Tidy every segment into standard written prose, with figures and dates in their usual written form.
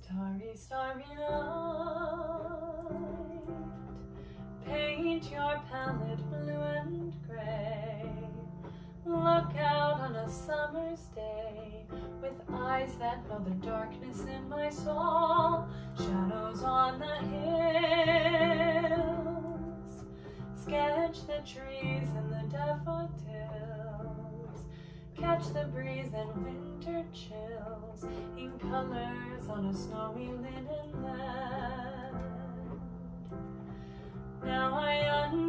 Starry, starry night, paint your palette blue and gray. Look out on a summer's day, with eyes that know the darkness in my soul. Shadows on the hills, sketch the trees and the daffodils. Catch the breeze and winter chills in colors on a snowy linen land. Now I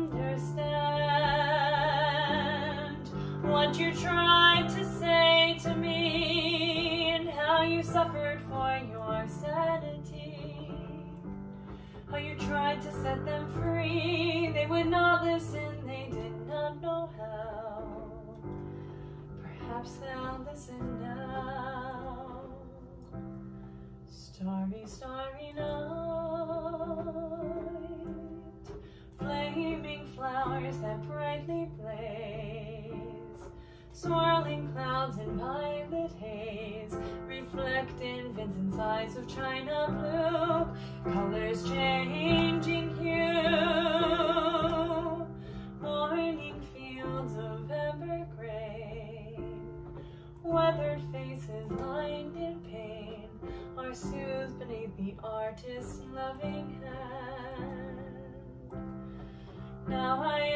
understand what you tried to say to me, and how you suffered for your sanity. How you tried to set them free, they would not listen, they did not know how. Perhaps they'll listen now. Starry, starry night, flaming flowers that brightly blaze, swirling clouds in violet haze, reflect in Vincent's eyes of china blue, colors changing hue, morning fields of amber grain, weathered faces lined in pain are soothed beneath the artist's loving hand. Now I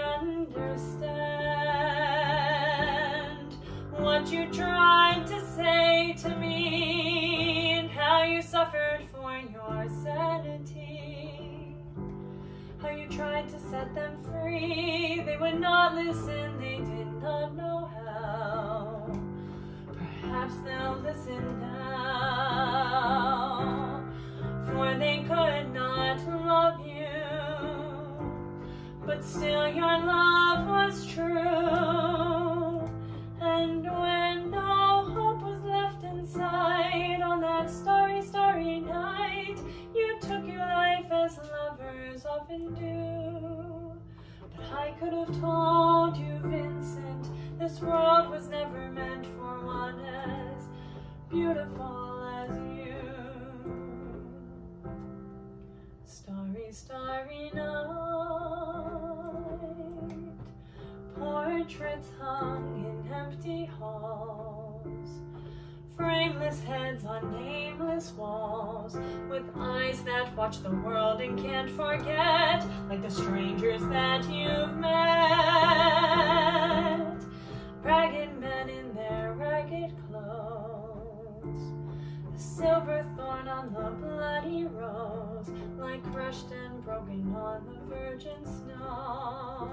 understand what you tried to say to me, and how you suffered for your sanity. How you tried to set them free, they would not listen, they did not know how. Perhaps they'll listen now, for they could not love you, but still your love was true. And when no hope was left inside on that starry, starry night, you took your life as lovers often do. But I could have told you, Vincent, this world was never meant for one as beautiful as you. Starry, starry night, portraits hung in empty halls, frameless heads on nameless walls, with eyes that watch the world and can't forget, like the strangers that you've met. Ragged men in their ragged clothes, the silver thorn on the bloody rose, like crushed and broken on the virgin snow.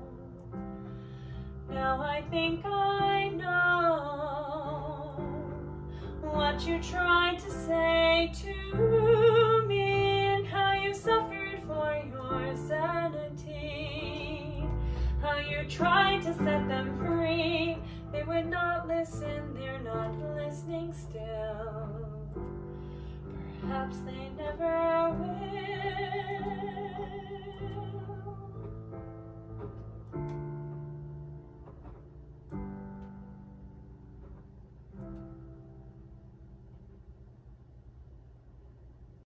Now I think I know what you tried to say to me, and how you suffered for your sanity. How you tried to set them free, they would not listen, they're not listening still. Perhaps they never will.